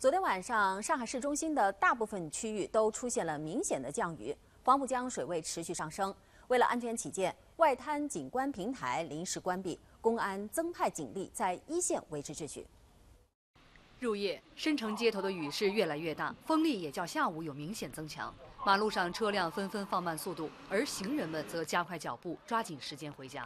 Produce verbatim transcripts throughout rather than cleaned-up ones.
昨天晚上，上海市中心的大部分区域都出现了明显的降雨，黄浦江水位持续上升。为了安全起见，外滩景观平台临时关闭，公安增派警力在一线维持秩序。 入夜，申城街头的雨势越来越大，风力也较下午有明显增强。马路上车辆纷纷放慢速度，而行人们则加快脚步，抓紧时间回家。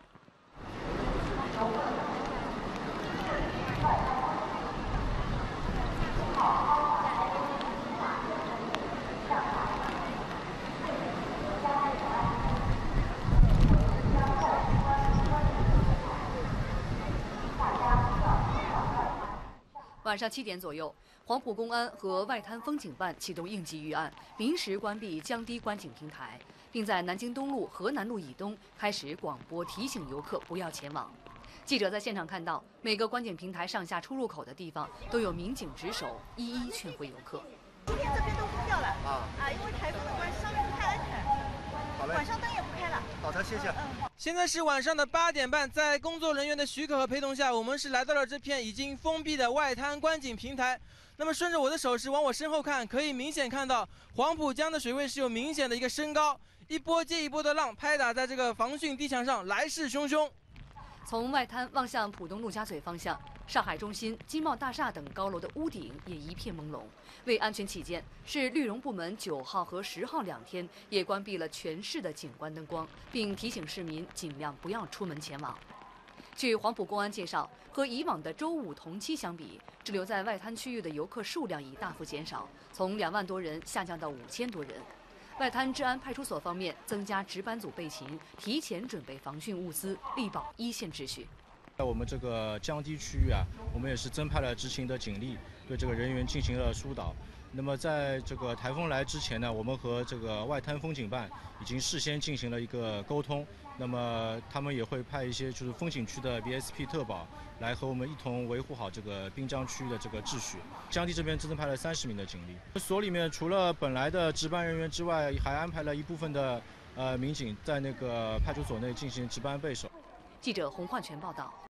晚上七点左右，黄浦公安和外滩风景办启动应急预案，临时关闭江堤观景平台，并在南京东路、河南路以东开始广播提醒游客不要前往。记者在现场看到，每个观景平台上下出入口的地方都有民警值守，一一劝回游客。 今天这边都封掉了啊啊，因为台风的关系，上面不太安全。 晚上灯也不开了。 好的，谢谢。 嗯、 现在是晚上的八点半，在工作人员的许可和陪同下，我们是来到了这片已经封闭的外滩观景平台。那么顺着我的手势往我身后看，可以明显看到黄浦江的水位是有明显的一个升高，一波接一波的浪拍打在这个防汛堤墙上，来势汹汹。 从外滩望向浦东陆家嘴方向。 上海中心、金茂大厦等高楼的屋顶也一片朦胧。为安全起见，市绿容部门九号和十号两天也关闭了全市的景观灯光，并提醒市民尽量不要出门前往。据黄浦公安介绍，和以往的周五同期相比，滞留在外滩区域的游客数量已大幅减少，从两万多人下降到五千多人。外滩治安派出所方面增加值班组备勤，提前准备防汛物资，力保一线秩序。 在我们这个江堤区域啊，我们也是增派了执勤的警力，对这个人员进行了疏导。那么在这个台风来之前呢，我们和这个外滩风景办已经事先进行了一个沟通。那么他们也会派一些就是风景区的 V S P 特保来和我们一同维护好这个滨江区的这个秩序。江堤这边增派了三十名的警力，所里面除了本来的值班人员之外，还安排了一部分的呃民警在那个派出所内进行值班备守。 记者洪焕全报道。